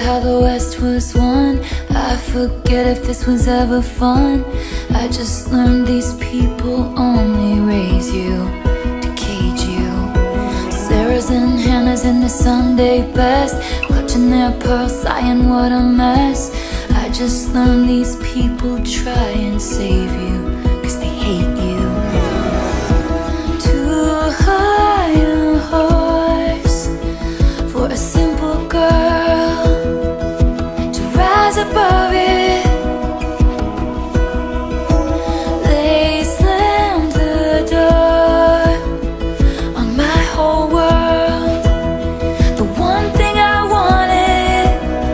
how the West was won. I forget if this was ever fun. I just learned these people only raise you to cage you. Sarah's and Hannah's in the Sunday best, clutching their pearls, sighing what a mess. I just learned these people try and save you, 'cause they hate you. Too high a horse for a simple girl to rise above it. They slammed the door on my whole world, the one thing I wanted.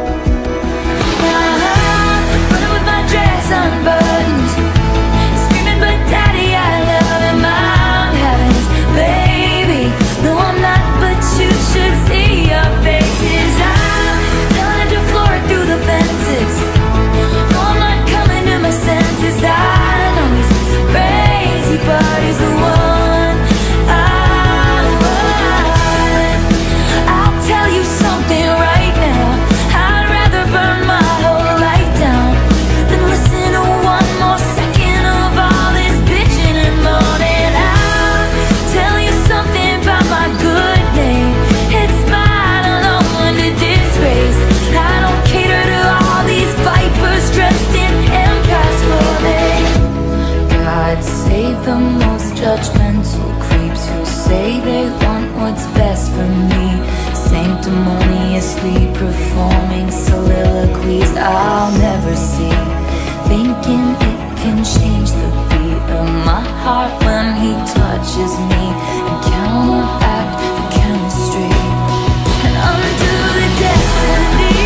Running with my dress unbuttoned, screaming, but daddy, I love him. I'm having his baby. No, I'm not, but you should see your faces. I'm telling him to floor it through the fences. No, I'm not coming to my senses. I know he's crazy, but he's the one I want. I'll tell you something right now, I'd rather burn my whole life down than listen to one more second of all this bitching and moaning. I'll tell you something about my good name, it's mine alone under disgrace. I don't cater to all these vipers dressed in empire clothing. God save the most judgmental creeps who say they want what's best for me, sanctimoniously performing soliloquies I'll never see, thinking it can change the beat of my heart when he touches me and counteract the chemistry and undo the destiny.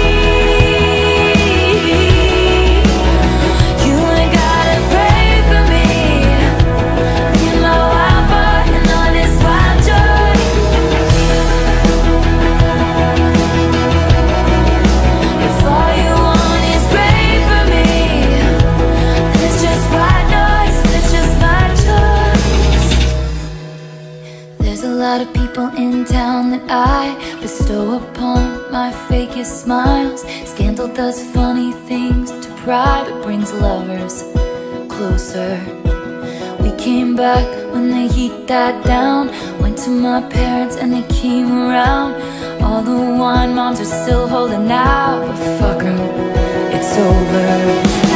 You ain't gotta pray for me, you know I'm burning on this wild joy. If all you want is great for me, then it's just white noise, it's just my choice. There's a lot of people in town that I bestow upon my fakest smiles. Scandal does funny things to pride, but brings lovers closer. We came back when the heat died down, went to my parents and they came around. All the wine moms are still holding out, but fuck 'em, it's over.